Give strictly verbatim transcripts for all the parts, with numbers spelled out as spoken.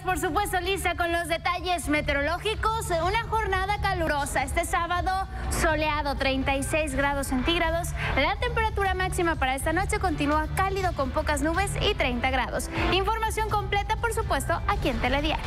por supuesto, Lisa, con los detalles meteorológicos. Una jornada calurosa. Este sábado soleado, treinta y seis grados centígrados. La temperatura máxima para esta noche continúa cálido con pocas nubes y treinta grados. Información completa, por supuesto, aquí en Telediario.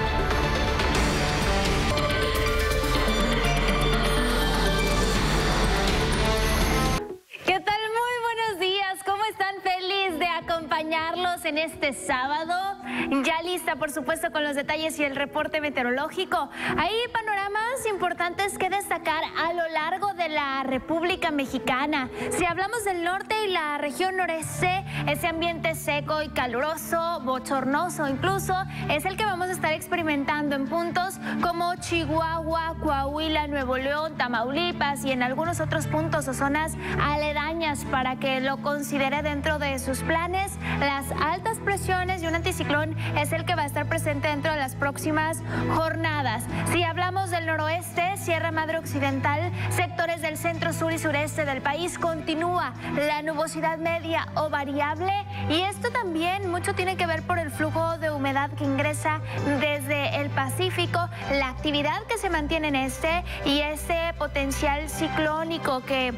¿Qué tal? Muy buenos días. ¿Cómo están? Feliz de acompañarlos en este sábado. Ya lista, por supuesto, con los detalles y el reporte meteorológico. Hay panoramas importantes que destacar a lo largo de la República Mexicana. Si hablamos del norte y la región noreste, ese ambiente seco y caluroso, bochornoso incluso, es el que vamos a estar experimentando en puntos como Chihuahua, Coahuila, Nuevo León, Tamaulipas y en algunos otros puntos o zonas aledañas, para que lo considere dentro de sus planes. Las altas presiones y un anticiclón es el que va a estar presente dentro de las próximas jornadas. Si hablamos del noroeste, Sierra Madre Occidental, sectores del centro, sur y sureste del país, continúa la nubosidad media o variable, y esto también mucho tiene que ver por el flujo de humedad que ingresa desde el Pacífico, la actividad que se mantiene en este y ese potencial ciclónico que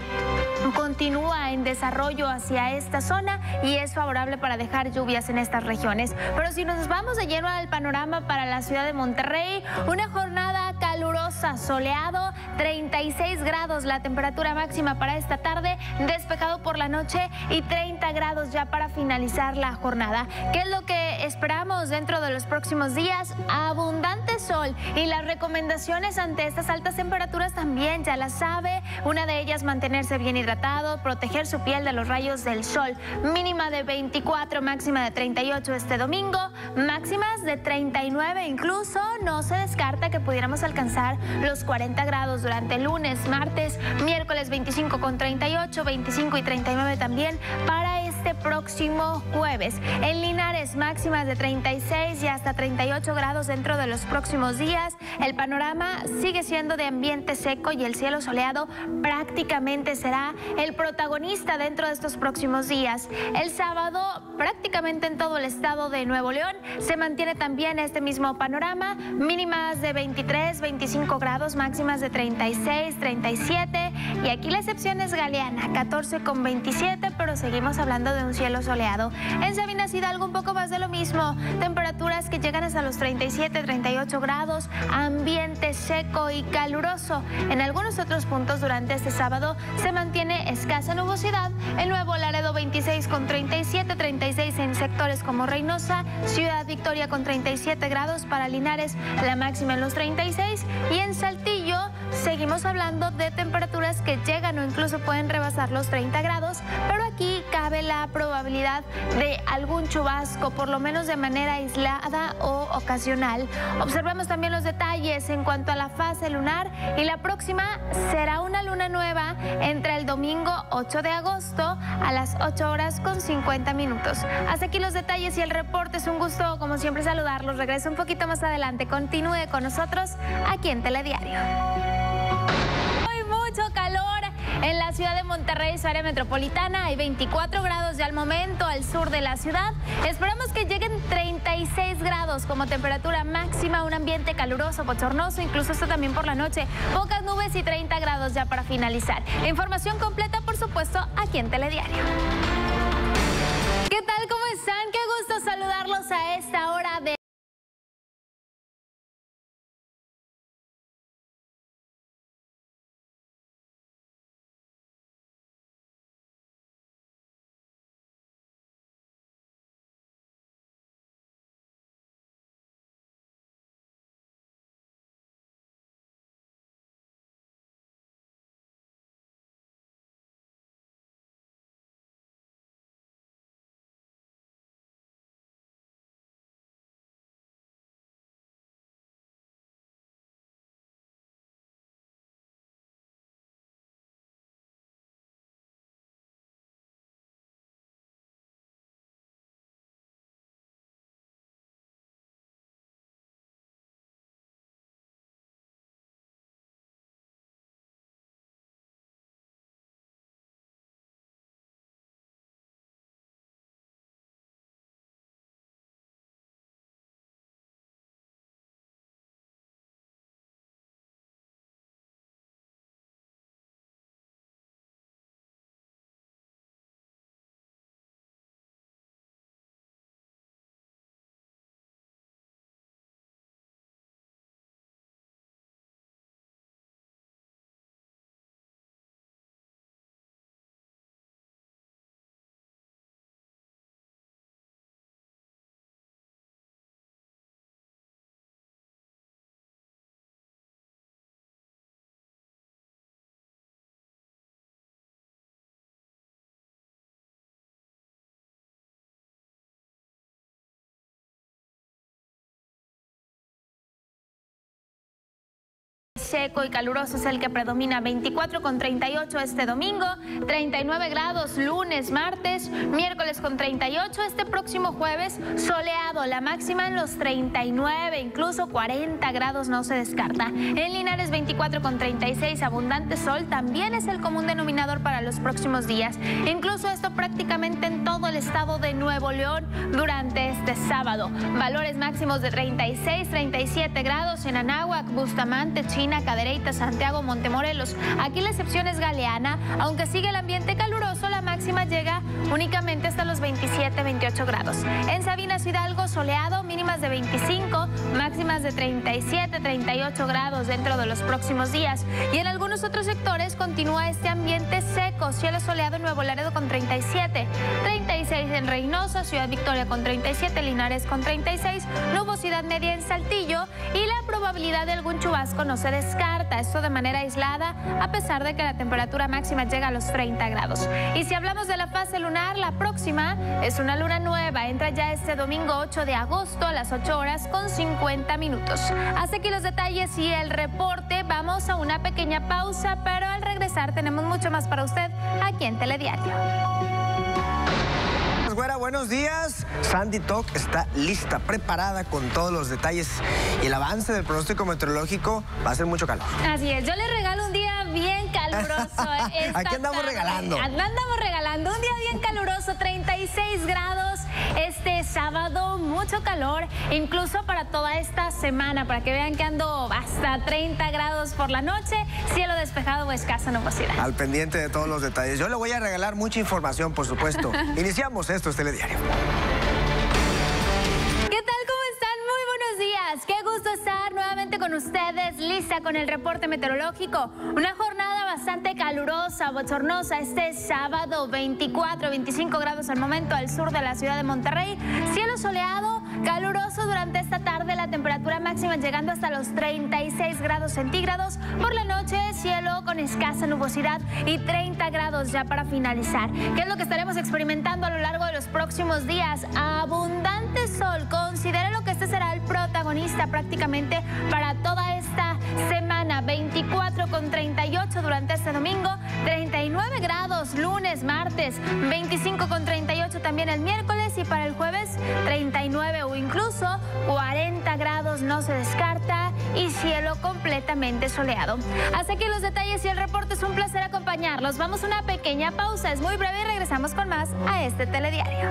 continúa en desarrollo hacia esta zona y es favorable para dejar lluvias en estas regiones. Pero si nos vamos de lleno al panorama para la ciudad de Monterrey, una jornada calurosa, soleado, treinta y seis grados la temperatura máxima para esta tarde, despejado por la noche y treinta grados ya para finalizar la jornada. ¿Qué es lo que esperamos dentro de los próximos días? Abundante sol, y las recomendaciones ante estas altas temperaturas también ya las sabe. Una de ellas, mantenerse bien hidratado, proteger su piel de los rayos del sol. Mínima de veinticuatro, máxima de treinta y ocho este domingo, máximas de treinta y nueve, incluso no se descarta que pudiéramos alcanzar los cuarenta grados durante el lunes, martes, miércoles veinticinco con treinta y ocho, veinticinco y treinta y nueve también para este próximo jueves. En Linares, máximas de treinta y seis y hasta treinta y ocho grados dentro de los próximos días. El panorama sigue siendo de ambiente seco y el cielo soleado prácticamente será el protagonista dentro de estos próximos días. El sábado, prácticamente en todo el estado de Nuevo León, se mantiene también este mismo panorama, mínimas de veintitrés, veinticinco grados, máximas de treinta y seis, treinta y siete, y aquí la excepción es Galeana, catorce con veintisiete, pero seguimos hablando de un cielo soleado. En Sabinas Hidalgo, un poco más de lo mismo, temperaturas que llegan hasta los treinta y siete, treinta y ocho grados, ambiente seco y caluroso. En algunos otros puntos durante este sábado se mantiene escasa nubosidad. En Nuevo Laredo, veintiséis con treinta y siete, treinta y seis en sectores como Reynosa, Ciudad Victoria con treinta y siete grados, para Linares la máxima en los treinta y seis, y en Saltillo seguimos hablando de temperaturas que llegan o incluso pueden rebasar los treinta grados, pero aquí cabe la probabilidad de algún chubasco, por lo menos de manera aislada o ocasional. Observamos también los detalles en cuanto a la fase lunar, y la próxima será una luna nueva entre el domingo ocho de agosto a las ocho horas con cincuenta minutos. Hasta aquí los detalles y el reporte. Es un gusto, como siempre, saludarlos. Regreso un poquito más adelante. Continúe con nosotros aquí en Telediario. Hay mucho calor en la ciudad de Monterrey, su área metropolitana. Hay veinticuatro grados ya al momento al sur de la ciudad. Esperamos que lleguen treinta y seis grados como temperatura máxima, un ambiente caluroso, bochornoso, incluso esto también por la noche. Pocas nubes y treinta grados ya para finalizar. Información completa, por supuesto, aquí en Telediario. ¿Qué tal? ¿Cómo están? Qué gusto saludarlos a esta hora de seco y caluroso es el que predomina. veinticuatro con treinta y ocho este domingo, treinta y nueve grados lunes, martes, miércoles con treinta y ocho, este próximo jueves soleado, la máxima en los treinta y nueve, incluso cuarenta grados no se descarta. En Linares veinticuatro con treinta y seis, abundante sol, también es el común denominador para los próximos días. Incluso esto prácticamente en todo el estado de Nuevo León durante este sábado. Valores máximos de treinta y seis, treinta y siete grados en Anáhuac, Bustamante, China, Cadereyta, Santiago, Montemorelos. Aquí la excepción es Galeana, aunque sigue el ambiente caluroso, la máxima llega únicamente hasta los veintisiete, veintiocho grados. En Sabinas, Hidalgo, soleado, mínimas de veinticinco, máximas de treinta y siete, treinta y ocho grados dentro de los próximos días. Y en algunos otros sectores continúa este ambiente seco, cielo soleado en Nuevo Laredo con treinta y siete, treinta y seis en Reynosa, Ciudad Victoria con treinta y siete, Linares con treinta y seis, nubosidad media en Saltillo y la probabilidad de algún chubasco no se descarta, esto de manera aislada, a pesar de que la temperatura máxima llega a los treinta grados. Y si hablamos de la fase lunar, la próxima es una luna nueva, entra ya este domingo ocho de agosto a las ocho horas con cincuenta minutos. Hasta aquí los detalles y el reporte, vamos a una pequeña pausa, pero al regresar tenemos mucho más para usted aquí en Telediario. Güera, buenos días. Sandy Talk está lista, preparada con todos los detalles y el avance del pronóstico meteorológico. Va a ser mucho calor. Así es, yo les regalo un día bien caluroso. Aquí andamos tarde. regalando. Andamos regalando un día bien caluroso, treinta y seis grados este sábado, mucho calor, incluso para toda esta semana, para que vean que ando hasta treinta grados por la noche, cielo despejado o escasa nubosidad. Al pendiente de todos los detalles. Yo le voy a regalar mucha información, por supuesto. Iniciamos esto, es Telediario. ¿Qué tal? ¿Cómo están? Muy buenos días. Qué gusto estar nuevamente con ustedes, lista con el reporte meteorológico. Una jornada bastante calurosa, bochornosa este sábado, veinticuatro, veinticinco grados al momento al sur de la ciudad de Monterrey. Cielo soleado, caluroso durante esta tarde, la temperatura máxima llegando hasta los treinta y seis grados centígrados. Por la noche, cielo con escasa nubosidad y treinta grados ya para finalizar. ¿Qué es lo que estaremos experimentando a lo largo de los próximos días? Abundante sol. Considere lo que este será el protagonista prácticamente para toda esta semana. veinticuatro con treinta y ocho durante este domingo, treinta y nueve grados lunes, martes, veinticinco con treinta y ocho también el miércoles y para el jueves treinta y nueve o incluso cuarenta grados no se descarta y cielo completamente soleado. Hasta aquí los detalles y el reporte, es un placer acompañarlos. Vamos a una pequeña pausa, es muy breve y regresamos con más a este Telediario.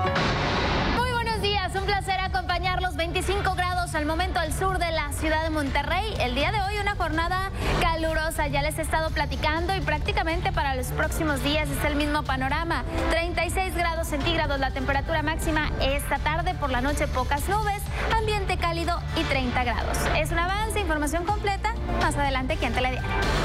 Un placer acompañarlos, veinticinco grados al momento al sur de la ciudad de Monterrey. El día de hoy una jornada calurosa, ya les he estado platicando y prácticamente para los próximos días es el mismo panorama. treinta y seis grados centígrados la temperatura máxima esta tarde, por la noche pocas nubes, ambiente cálido y treinta grados. Es un avance, información completa más adelante aquí en Telediario.